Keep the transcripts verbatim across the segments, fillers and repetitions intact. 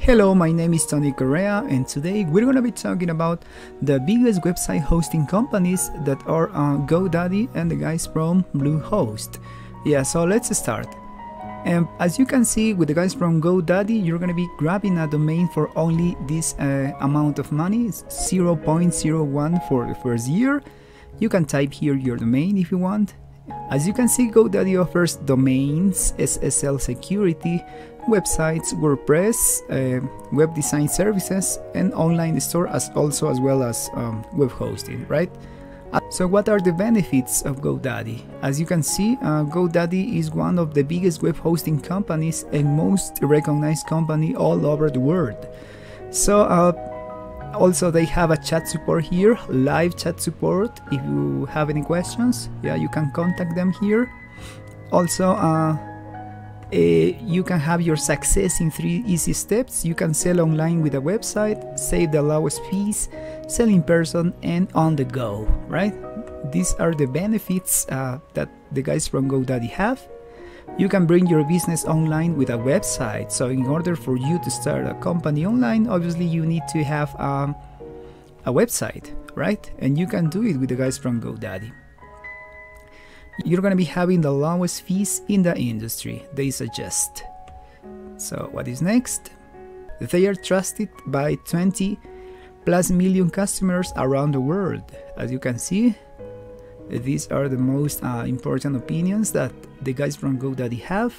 Hello, my name is Tony Correa, and today we're going to be talking about the biggest website hosting companies that are uh, Godaddy and the guys from Bluehost. Yeah, so let's start. And as you can see, with the guys from Godaddy, you're going to be grabbing a domain for only this uh, amount of money. It's zero point zero one for the first year. You can type here your domain if you want. As you can see, Godaddy offers domains, S S L security, websites, WordPress, uh, web design services, and online store, as also as well as um, web hosting, right? Uh, so what are the benefits of Godaddy? As you can see, uh, Godaddy is one of the biggest web hosting companies and most recognized company all over the world. So uh, also they have a chat support here, live chat support. If you have any questions, yeah, you can contact them here. Also, uh, Uh, you can have your success in three easy steps. You can sell online with a website, save the lowest fees, sell in person, and on the go, right? These are the benefits uh, that the guys from Godaddy have. You can bring your business online with a website. So in order for you to start a company online, obviously you need to have um, a website, right? And you can do it with the guys from Godaddy. You're going to be having the lowest fees in the industry, they suggest. So what is next? They are trusted by twenty plus million customers around the world. As you can see, these are the most uh, important opinions that the guys from Godaddy have.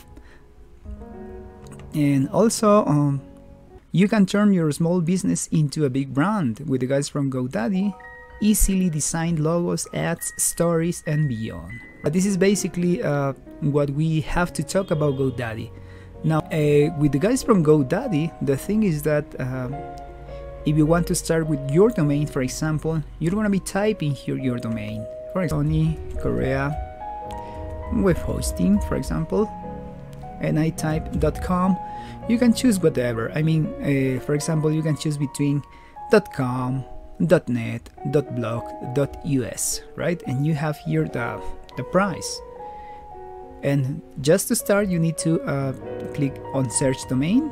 And also, um, you can turn your small business into a big brand with the guys from Godaddy. Easily designed logos, ads, stories, and beyond. This is basically uh, what we have to talk about Godaddy. Now, uh, with the guys from Godaddy, the thing is that uh, if you want to start with your domain, for example, you're going to be typing here your domain. For example, Tony Correa web hosting, for example, and I type .com. You can choose whatever. I mean, uh, for example, you can choose between .com, .net, .blog, .us, right? And you have here the, the price. And just to start, you need to uh, click on search domain.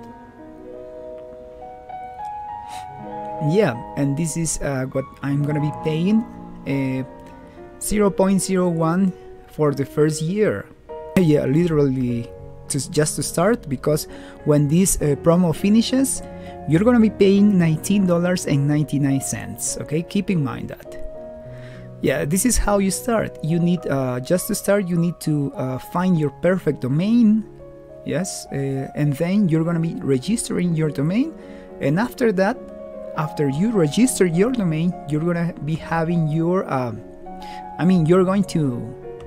Yeah, and this is uh, what I'm gonna be paying, uh, zero point zero one for the first year. Yeah, literally to, just to start, because when this uh, promo finishes, you're gonna be paying nineteen dollars and ninety-nine cents. Okay, keep in mind that. Yeah, this is how you start. You need uh, just to start. You need to uh, find your perfect domain. Yes, uh, and then you're gonna be registering your domain. And after that, after you register your domain, you're gonna be having your. Uh, I mean, you're going to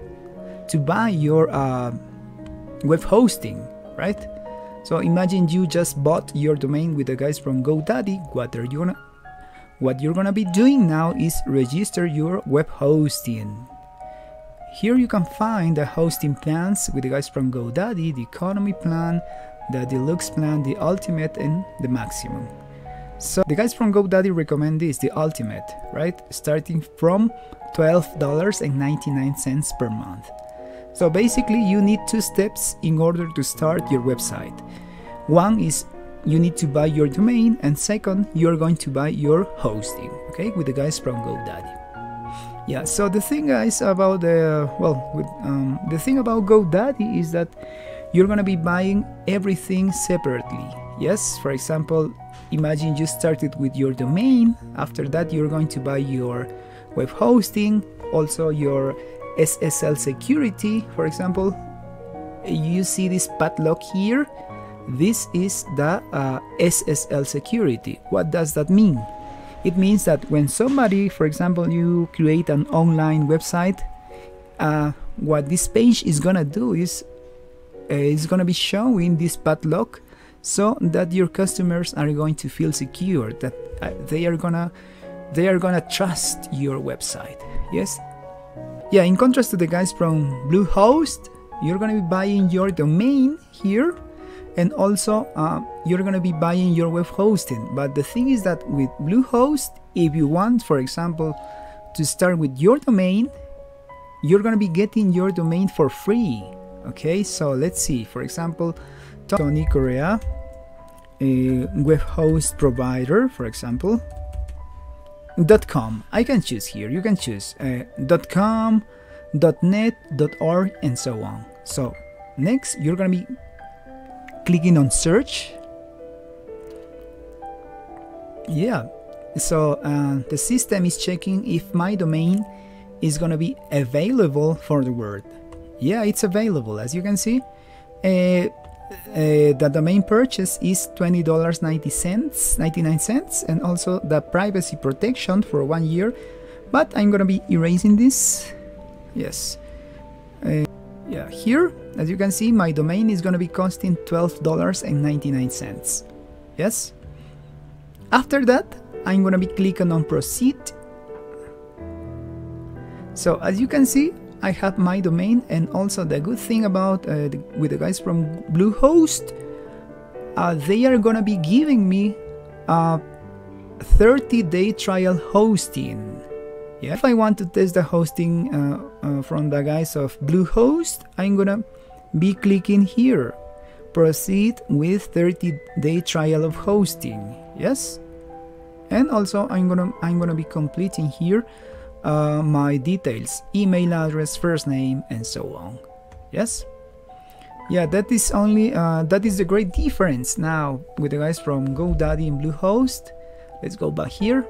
to buy your uh, web hosting, right? So imagine you just bought your domain with the guys from Godaddy. What are you gonna, what you're gonna be doing now is register your web hosting. Here you can find the hosting plans with the guys from Godaddy, the economy plan, the deluxe plan, the ultimate, and the maximum. So the guys from Godaddy recommend this, the ultimate, right? Starting from twelve dollars and ninety-nine cents per month. So basically you need two steps in order to start your website. One is you need to buy your domain, and second, you're going to buy your hosting, okay, with the guys from Godaddy. Yeah, so the thing guys about the, well, with, um, the thing about Godaddy is that you're gonna be buying everything separately. Yes, for example, imagine you started with your domain. After that, you're going to buy your web hosting, also your S S L security. For example, you see this padlock here. This is the uh, S S L security. What does that mean? It means that when somebody, for example, you create an online website, uh, what this page is gonna do is uh, it's gonna be showing this padlock, so that your customers are going to feel secure, that uh, they are gonna they are gonna trust your website. Yes. Yeah, in contrast to the guys from Bluehost, you're going to be buying your domain here, and also uh, you're going to be buying your web hosting. But the thing is that with Bluehost, if you want, for example, to start with your domain, you're going to be getting your domain for free. Okay, so let's see, for example, Tony Correa a web host provider, for example. .com, I can choose here, you can choose uh, .com, .net, .org, and so on. So next you're gonna be clicking on search. Yeah, so uh, the system is checking if my domain is gonna be available for the word. Yeah, it's available, as you can see. Uh, uh, the domain purchase is twenty dollars and ninety-nine cents, and also the privacy protection for one year. But I'm gonna be erasing this. Yes. Uh, yeah, here, as you can see, my domain is gonna be costing twelve dollars and ninety-nine cents. Yes. After that, I'm gonna be clicking on proceed. So as you can see, I have my domain, and also the good thing about uh, the, with the guys from Bluehost, uh, they are gonna be giving me a thirty day trial hosting. Yeah, if I want to test the hosting uh, uh, from the guys of Bluehost, I'm gonna be clicking here, proceed with thirty day trial of hosting. Yes, and also I'm gonna I'm gonna be completing here Uh, my details, email address, first name, and so on. Yes, yeah, that is only uh, that is the great difference now with the guys from Godaddy and Bluehost. Let's go back here.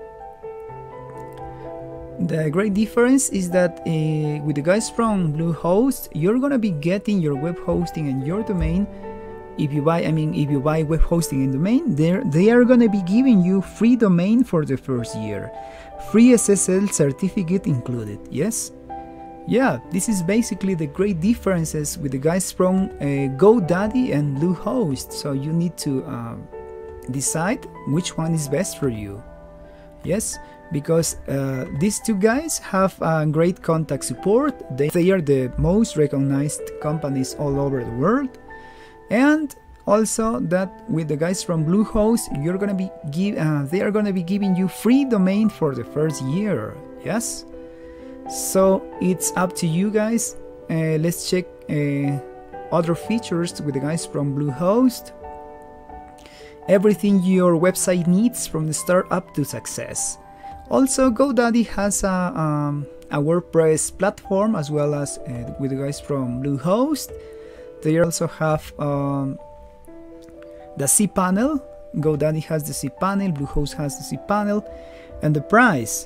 The great difference is that uh, with the guys from Bluehost, you're gonna be getting your web hosting and your domain. If you buy, I mean, if you buy web hosting and domain, they they are gonna be giving you free domain for the first year. Free S S L certificate included. Yes, yeah, this is basically the great differences with the guys from uh, Godaddy and Bluehost. So you need to uh, decide which one is best for you. Yes, because uh, these two guys have uh, great contact support. They, they are the most recognized companies all over the world, and also that with the guys from Bluehost, you're gonna be give uh, they are gonna be giving you free domain for the first year. Yes, so it's up to you guys. Uh, let's check uh, other features with the guys from Bluehost. Everything your website needs from the start up to success. Also, Godaddy has a, um, a WordPress platform, as well as uh, with the guys from Bluehost. They also have um, the cPanel. Godaddy has the cPanel, Bluehost has the cPanel, and the price.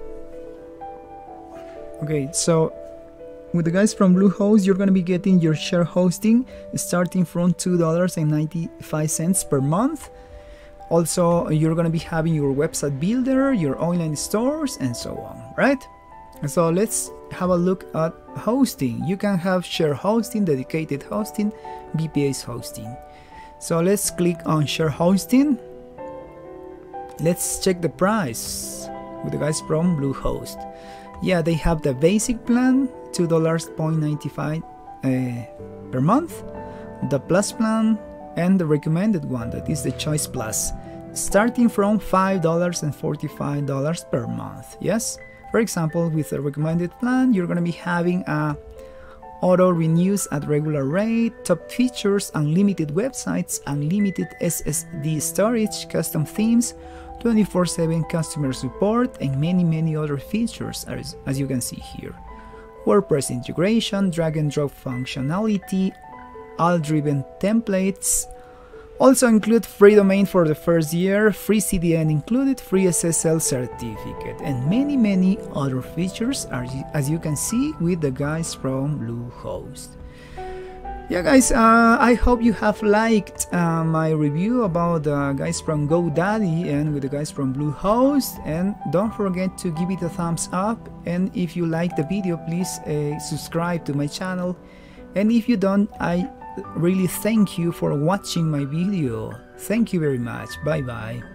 Okay, so with the guys from Bluehost, you're going to be getting your share hosting starting from two dollars and ninety-five cents per month. Also, you're going to be having your website builder, your online stores, and so on, right? So let's have a look at hosting. You can have share hosting, dedicated hosting, B P A's hosting. So let's click on share hosting. Let's check the price with the guys from Bluehost. Yeah, they have the basic plan, two dollars and ninety-five cents uh, per month, the plus plan, and the recommended one, that is the Choice Plus, starting from five dollars and forty-five cents per month. Yes, for example, with the recommended plan, you're going to be having a auto renews at regular rate, top features, unlimited websites, unlimited S S D storage, custom themes, twenty-four seven customer support, and many many other features, as, as you can see here. WordPress integration, drag and drop functionality, all driven templates. Also include free domain for the first year, free C D N included, free S S L certificate, and many many other features, as you can see with the guys from Bluehost. Yeah guys, uh, I hope you have liked uh, my review about the guys from Godaddy and with the guys from Bluehost, and don't forget to give it a thumbs up, and if you like the video, please uh, subscribe to my channel, and if you don't, I really thank you for watching my video. Thank you very much. Bye bye.